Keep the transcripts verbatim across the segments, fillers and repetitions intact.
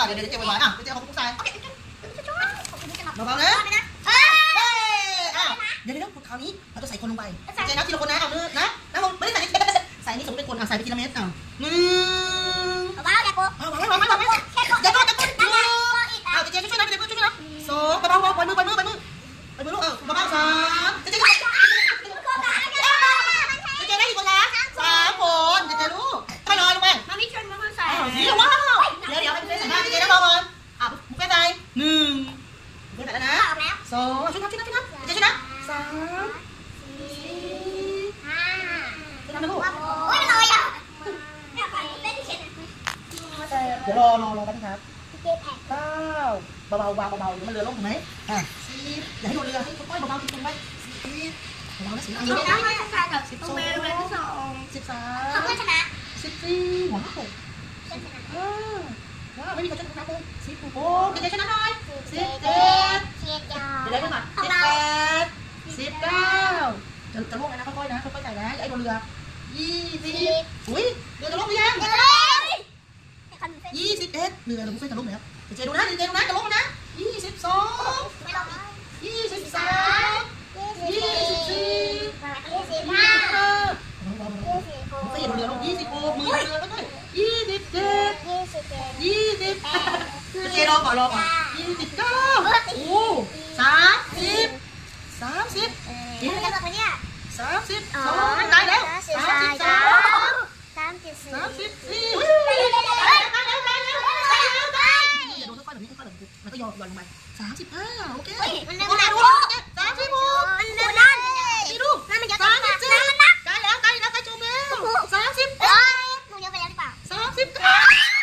ดี๋ยวเดี๋ยวเจ๊บ่อยๆอ่ะเจ๊เอาของผู้ชายเบาๆนะเดี๋ยวเดี๋ยวคราวนี้เราจะใส่คนลงไปเจ๊นับทีละคนนะเอาเนื้อนะนะผมไม่ได้ใส่ใส่นี่สมมติเป็นคนอ่ะใส่ไปทีละเม็ดอ่ะหนึ่งวางไว้วางไว้วางไว้วางไว้อย่าโดนอย่าโดนเอาเจ๊ช่วยๆนะเจ๊ช่วยๆนะสองเบาๆปล่อยมือปล่อยมือปล่อยมือปล่อยมือลูกเออเบาๆสามเจ๊เจ๊เจ๊ได้กี่คนนะสามคนเจ๊เจ๊ลูกค่อยลอยลงไปมามิชนมาใส่ว้าวเดี๋ยวเดี๋ยวให้เจ๊ใส่หน้าเจ๊เจ๊แล้วรอก่อนอ่ะบุกแก้ใจหนึ่งบุกแก้ใจแล้วนะสองช่วยนับช่วยนับช่วยนับเจ๊ช่วยนับสามสี่ห้าช่วยนับนะลูกโอ้ยลอยอ่ะเดี๋ยวรอรอรอกันนะครับเก้าเบาๆวางเบาๆเดี๋ยวมันเรือล่มถูกไหมอ่ะสิบอย่าให้โดนเรือให้ค่อยๆเบาๆทิ้งไว้สิบเบาๆนะสิบอันนี้สิบสองสิบสามสิบสี่หัวหน้าหกว้าวไม่มีใครช่วยนับเลยสิบหกเดี๋ยวช่วยนับหน่อยสิบเจ็ดเดี๋ยวได้ไหมสิบแปดสิบเก้าจะจะล่มนะค่อยๆนะค่อยๆใส่นะอย่าให้โดนเรือยี่สิบอุ้ยเรือจะล่มหรือยังยี่สิบเอ็ดเรือเราไม่เคยจะล่มแล้วเจ๊ดูนะเจ๊ดูนะจะล่มนะยี่สิบสองยี่สิบสามยี่สิบสี่ยี่สิบห้าไม่เคยเรือล่มยี่สิบหกมือเรือก็ได้ยี่สิบเจ็ดยี่สิบเจ๊รอก่อนรอก่อนยี่สิบเก้าโอ้สามสิบสามสิบสามสิบสองตายแล้วสามสิบสามสามสิบสี่แล้วก็ยอมยอมลงไปสามสิบห้าโอเคมันเร็วนะลูกสามสิบหกมันเร็วนั่นนี่ลูกนั่นมันเยอะสามสิบเจ็ดใกล้แล้วใกล้แล้วใกล้จูเมลสามสิบแปดหนูเยอะไปแล้วหรือเปล่าสามสิบเก้า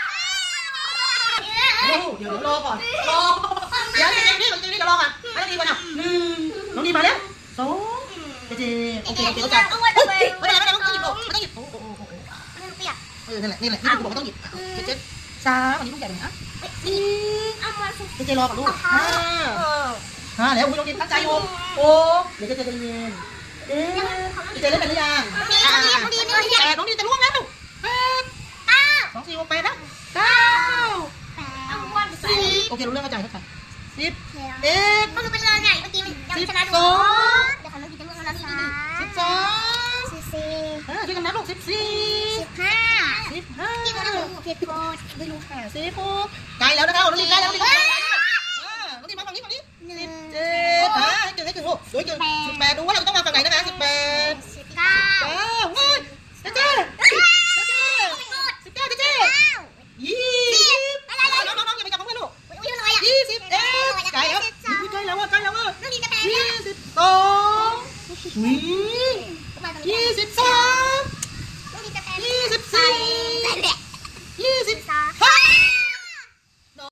เดี๋ยวเดี๋ยวรอก่อนรอเดี๋ยวเดี๋ยวนี่เดี๋ยวนี่จะรอก่อนไม่ต้องดีกว่าน่ะหนึ่งน้องดีมาแล้วสองเจเจโอเคโอเคเข้าใจเฮ้ยไม่ได้ไม่ได้ต้องหยิบไม่ต้องหยิบโอ้โอ้โอ้โอ้เออนั่นแหละนี่แหละที่คุณบอกว่าต้องหยิบเจเจสามอันนี้ลูกใหญ่เลยนะสี่เจเจรอก่อนลูกห้าห้าแล้วคุณต้องกินตั้งใจอยู่โอ้เดี๋ยวเจเจจะเย็นเอ๊ะเจเจเล่นเป็นหรือยังแปดน้องดีจะล่วงแล้วแปดสองสี่หกแปดนะเก้าสี่โอเครู้เรื่องเข้าใจเข้าใจสิบเอ็ดมันคือเป็นเรื่องไงเมื่อกี้มันยังชนะดูเดี๋ยวเขาต้องกินจะล่วงแล้วนี่สิบสองสิบสี่ช่วยกันนับลูกสิบสี่สิบห้าสิบห้าสิบหกไม่รู้ค่ะสิบหกใกล้แล้วนะคะน้องดีใกล้แล้วน้องดีน้องดีมาฝั่งนี้ฝั่งนี้สิบเจ็ดอ่าให้เก่งให้เก่งลูกดูให้เก่งสิบแปดดูว่าเราต้องมาฝั่งไหนนะคะสิบแปดสิบเก้าเฮ้ยเจ๊เจ๊เจ๊สิบเก้าเจ๊เจ๊ยี่สิบน้องน้องน้องอย่าไปจับน้องเลยลูกยี่สิบเอ็ดใกล้แล้วใกล้แล้วอ่ะใกล้แล้วอ่ะยี่สิบสอง